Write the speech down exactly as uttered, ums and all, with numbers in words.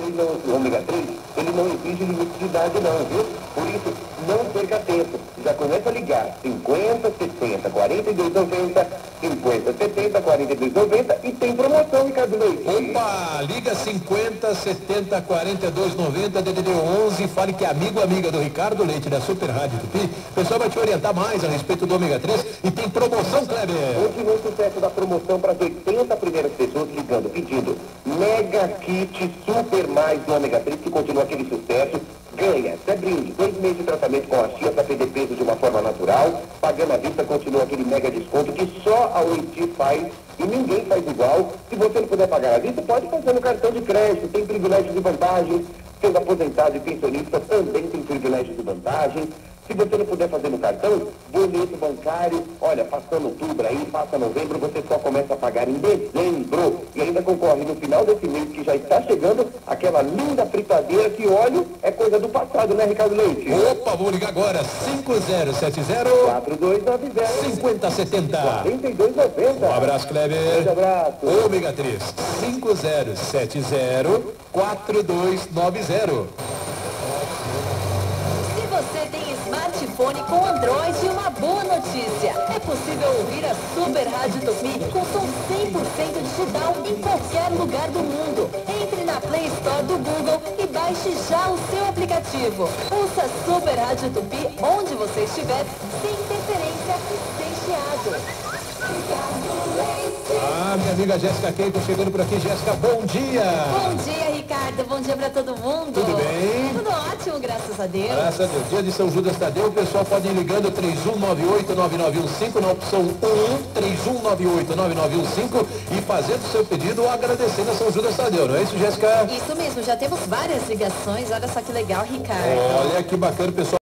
ele não, o ômega três, ele não exige limite de idade não, viu? Por isso, não perca tempo. Já começa a ligar cinquenta, sessenta, quarenta e dois, noventa, cinquenta, setenta, quarenta e dois, noventa e tem promoção, Ricardo Leite. Opa, liga cinquenta, setenta, quarenta e dois, noventa, D D D onze, fale que é amigo, amiga do Ricardo Leite da Super Rádio Tupi. O pessoal vai te orientar mais a respeito do ômega três e tem promoção, Kleber. Continua o sucesso da promoção para as oitenta primeiras pessoas ligando, pedindo Mega Kit Super Mais do ômega três, que continua aquele sucesso. Ganha, até brinde, dois meses de tratamento com a chia para perder peso de uma forma natural. Pagando à vista, continua aquele mega desconto que só a Oiti faz e ninguém faz igual. Se você não puder pagar à vista, pode fazer no cartão de crédito, tem privilégios e vantagens. Seus aposentados e pensionistas também têm privilégios e vantagens. Se você não puder fazer no cartão, boleto bancário, olha, passando outubro aí, passa novembro, você só começa a pagar em dezembro. E ainda concorre no final desse mês que já está chegando aquela linda fritadeira que óleo é coisa do passado, né, Ricardo Leite? Opa, vou ligar agora, cinco zero sete zero, quatro dois nove zero, cinquenta setenta. quarenta e dois noventa. Um abraço, Kleber. Um abraço. Ômega três, cinco zero sete zero, quatro dois nove zero. Se você tem smartphone com Android, uma boa notícia. É possível ouvir a Super Rádio Tupi com som cem por cento digital em qualquer lugar do mundo. Entre na Play Store do Google e baixe já o seu aplicativo. Ouça Super Rádio Tupi onde você estiver, sem interferência e sem chiado. Ah, minha amiga Jéssica Keiko chegando por aqui. Jéssica, bom dia! Bom dia, Ricardo. Bom dia pra todo mundo. Tudo bem? Tudo ótimo, graças a Deus. Graças a Deus. Dia de São Judas Tadeu, o pessoal pode ir ligando três um nove oito, nove nove um cinco na opção um, três um nove oito, nove nove um cinco e fazendo o seu pedido ou agradecendo a São Judas Tadeu, não é isso, Jéssica? Isso mesmo, já temos várias ligações. Olha só que legal, Ricardo. Olha que bacana, pessoal.